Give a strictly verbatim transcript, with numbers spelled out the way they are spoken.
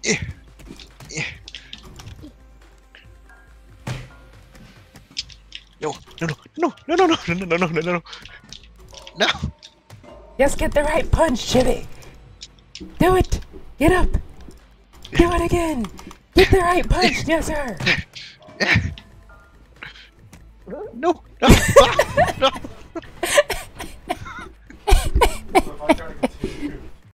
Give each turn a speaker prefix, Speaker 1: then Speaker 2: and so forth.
Speaker 1: Yeah. Yeah. No, no, no, no, no, no, no, no, no, no, no, no, no. No.
Speaker 2: Just get the right punch, Chibi. Do it. Get up. Do it again. Get the right punch, yes, sir.
Speaker 1: No, no.